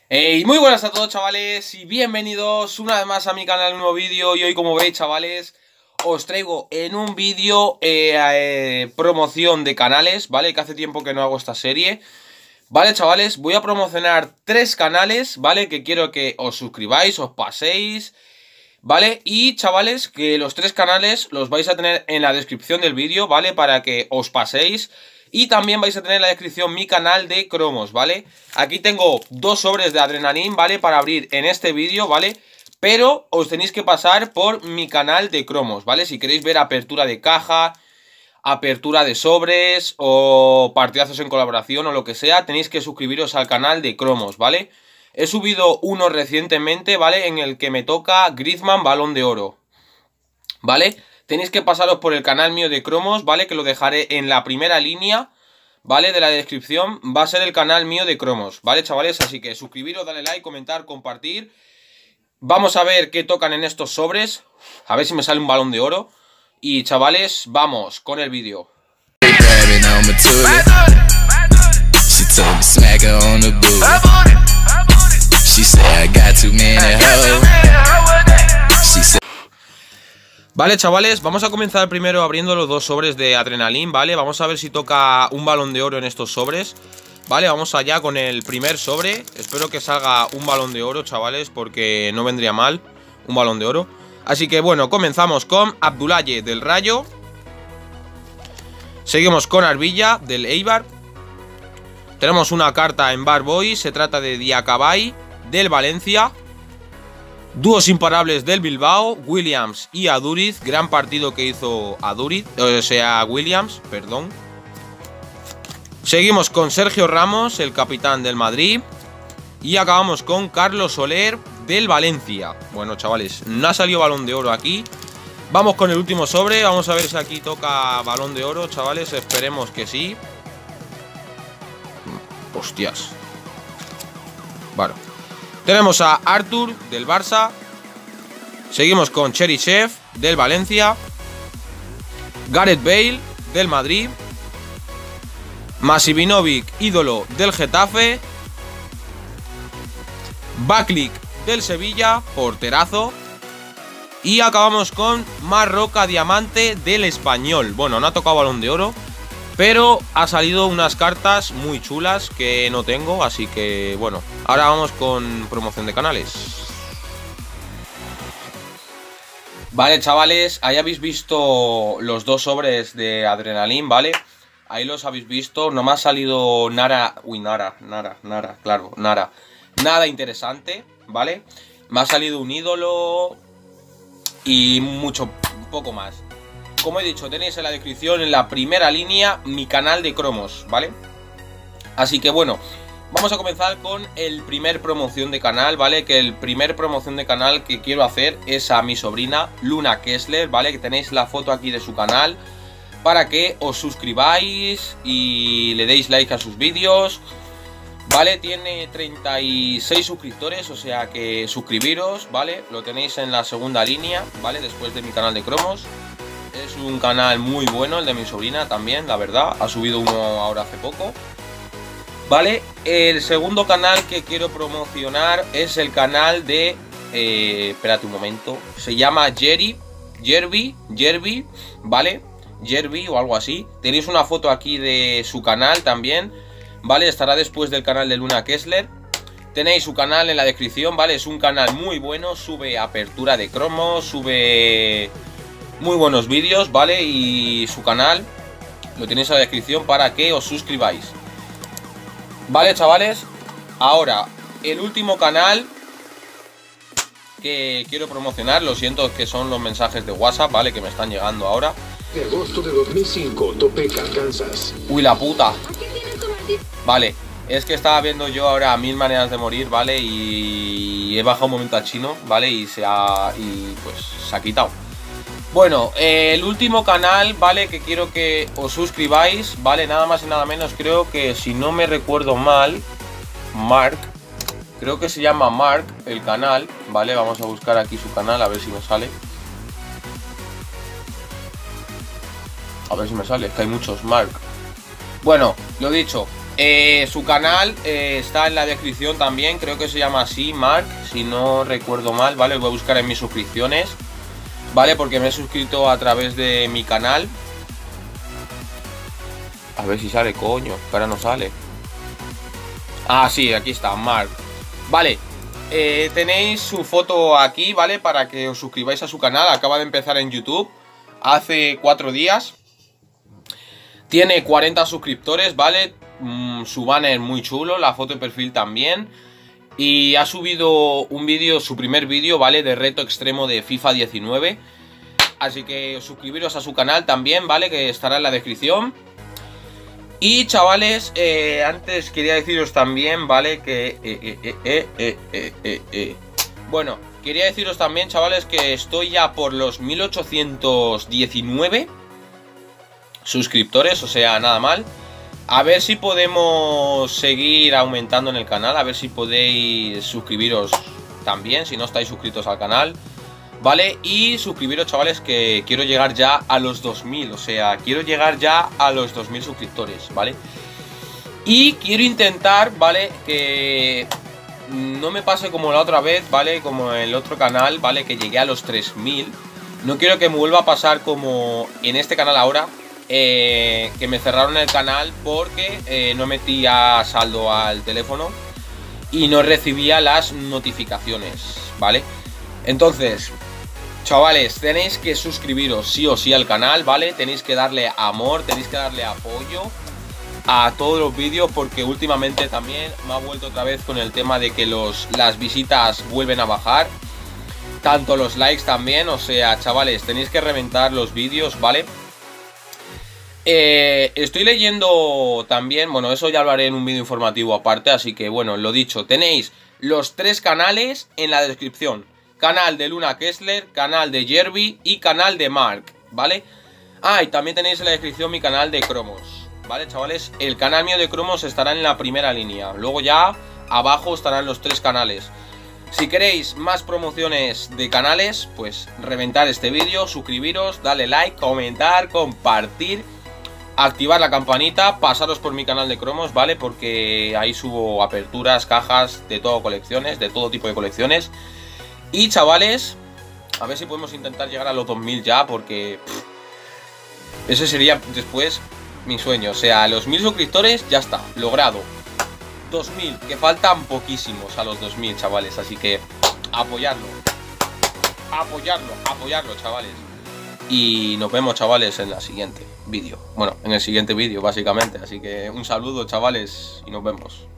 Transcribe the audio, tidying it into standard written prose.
Hey, muy buenas a todos, chavales, y bienvenidos una vez más a mi canal, un nuevo vídeo. Y hoy, como veis, chavales, os traigo en un vídeo promoción de canales, ¿vale? Que hace tiempo que no hago esta serie. Vale, chavales, voy a promocionar 3 canales, ¿vale? Que quiero que os suscribáis, os paséis, ¿vale? Y, chavales, que los 3 canales los vais a tener en la descripción del vídeo, ¿vale? Para que os paséis. Y también vais a tener en la descripción mi canal de cromos, ¿vale? Aquí tengo 2 sobres de adrenalina, ¿vale? Para abrir en este vídeo, ¿vale? Pero os tenéis que pasar por mi canal de cromos, ¿vale? Si queréis ver apertura de caja, apertura de sobres o partidazos en colaboración o lo que sea, tenéis que suscribiros al canal de cromos, ¿vale? He subido uno recientemente, ¿vale? En el que me toca Griezmann Balón de Oro, ¿vale? Tenéis que pasaros por el canal mío de cromos, ¿vale? Que lo dejaré en la primera línea, ¿vale? De la descripción. Va a ser el canal mío de cromos, ¿vale, chavales? Así que suscribiros, dale like, comentar, compartir. Vamos a ver qué tocan en estos sobres. A ver si me sale un balón de oro. Y, chavales, vamos con el vídeo. Vale, chavales, vamos a comenzar primero abriendo los 2 sobres de adrenalina, ¿vale? Vamos a ver si toca un balón de oro en estos sobres. Vale, vamos allá con el primer sobre. Espero que salga un balón de oro, chavales, porque no vendría mal un balón de oro. Así que bueno, comenzamos con Abdoulaye del Rayo. Seguimos con Arbilla del Eibar. Tenemos una carta en Bar Boy, se trata de Diakabay del Valencia. Dúos imparables del Bilbao, Williams y Aduriz. Gran partido que hizo Aduriz, o sea, Williams, perdón. Seguimos con Sergio Ramos, el capitán del Madrid. Y acabamos con Carlos Soler del Valencia. Bueno, chavales, no ha salido balón de oro aquí. Vamos con el último sobre. Vamos a ver si aquí toca balón de oro, chavales. Esperemos que sí. Hostias. Vale. Tenemos a Artur del Barça. Seguimos con Cheryshev del Valencia. Gareth Bale del Madrid. Masivinovic, ídolo del Getafe. Baklik del Sevilla, porterazo. Y acabamos con Marroca Diamante del Español. Bueno, no ha tocado balón de oro, pero ha salido unas cartas muy chulas que no tengo, así que bueno. Ahora vamos con promoción de canales. Vale, chavales, ahí habéis visto los 2 sobres de adrenalina, ¿vale? Ahí los habéis visto, no me ha salido nada. Uy, nada, claro, nada. Nada interesante, ¿vale? Me ha salido un ídolo y poco más. Como he dicho, tenéis en la descripción, en la primera línea, mi canal de cromos, ¿vale? Así que bueno, vamos a comenzar con el primer promoción de canal, ¿vale? Que el primer promoción de canal que quiero hacer es a mi sobrina Luna Kessler, ¿vale? Que tenéis la foto aquí de su canal para que os suscribáis y le deis like a sus vídeos, ¿vale? Tiene 36 suscriptores, o sea que suscribiros, ¿vale? Lo tenéis en la segunda línea, ¿vale? Después de mi canal de cromos. Es un canal muy bueno, el de mi sobrina también, la verdad. Ha subido uno ahora hace poco, ¿vale? El segundo canal que quiero promocionar es el canal de... espérate un momento. Se llama Jerby, ¿vale? Jerby o algo así. Tenéis una foto aquí de su canal también, ¿vale? Estará después del canal de Luna Kessler. Tenéis su canal en la descripción, ¿vale? Es un canal muy bueno, sube apertura de cromos, sube muy buenos vídeos, ¿vale? Y su canal lo tenéis en la descripción para que os suscribáis. Vale, chavales. Ahora, el último canal que quiero promocionar, lo siento, que son los mensajes de WhatsApp, ¿vale? Que me están llegando ahora. De agosto de 2005, Topeka, Kansas. Uy, la puta. Vale, es que estaba viendo yo ahora 1000 maneras de morir, ¿vale? Y he bajado un momento a chino, ¿vale? Y pues se ha quitado. Bueno, el último canal, ¿vale? Que quiero que os suscribáis, ¿vale? Nada más y nada menos, creo que si no me recuerdo mal, Mark. Creo que se llama Mark el canal, ¿vale? Vamos a buscar aquí su canal, a ver si me sale. A ver si me sale, es que hay muchos Mark. Bueno, lo dicho, Su canal está en la descripción también, creo que se llama así, Mark, si no recuerdo mal, ¿vale? Lo voy a buscar en mis suscripciones, ¿vale? Porque me he suscrito a través de mi canal. A ver si sale, coño, que ahora no sale. Ah, sí, aquí está, Mark. Vale, tenéis su foto aquí, ¿vale? Para que os suscribáis a su canal. Acaba de empezar en YouTube hace 4 días. Tiene 40 suscriptores, ¿vale? Su banner muy chulo, la foto de perfil también. Y ha subido un vídeo, su primer vídeo, ¿vale? De reto extremo de FIFA 19. Así que suscribiros a su canal también, ¿vale? Que estará en la descripción. Y chavales, antes quería deciros también, ¿vale? Que... Bueno, quería deciros también, chavales, que estoy ya por los 1819 suscriptores, o sea, nada mal. A ver si podemos seguir aumentando en el canal, a ver si podéis suscribiros también, si no estáis suscritos al canal. ¿Vale? Y suscribiros, chavales, que quiero llegar ya a los 2000. O sea, quiero llegar ya a los 2000 suscriptores, ¿vale? Y quiero intentar, ¿vale? Que no me pase como la otra vez, ¿vale? Como en el otro canal, ¿vale? Que llegué a los 3000. No quiero que me vuelva a pasar como en este canal ahora, que me cerraron el canal porque no metía saldo al teléfono y no recibía las notificaciones, ¿vale? Entonces, chavales, tenéis que suscribiros sí o sí al canal, ¿vale? Tenéis que darle amor, tenéis que darle apoyo a todos los vídeos, porque últimamente también me ha vuelto otra vez con el tema de que las visitas vuelven a bajar, tanto los likes también. O sea, chavales, tenéis que reventar los vídeos, ¿vale? Estoy leyendo también, bueno, eso ya lo haré en un vídeo informativo aparte, así que bueno, lo dicho, tenéis los 3 canales en la descripción. Canal de Luna Kessler, canal de Jerby y canal de Mark, ¿vale? Ah, y también tenéis en la descripción mi canal de cromos, ¿vale, chavales? El canal mío de cromos estará en la primera línea. Luego ya abajo estarán los 3 canales. Si queréis más promociones de canales, pues reventar este vídeo, suscribiros, darle like, comentar, compartir, activar la campanita, pasaros por mi canal de cromos, ¿vale? Porque ahí subo aperturas, cajas, de todo colecciones, de todo tipo de colecciones. Y chavales, a ver si podemos intentar llegar a los 2000 ya, porque ese sería después mi sueño. O sea, a los 1000 suscriptores ya está, logrado. 2000, que faltan poquísimos a los 2000, chavales. Así que apoyarlo, chavales. Y nos vemos, chavales, en el siguiente vídeo. Bueno, en el siguiente vídeo, básicamente. Así que un saludo, chavales, y nos vemos.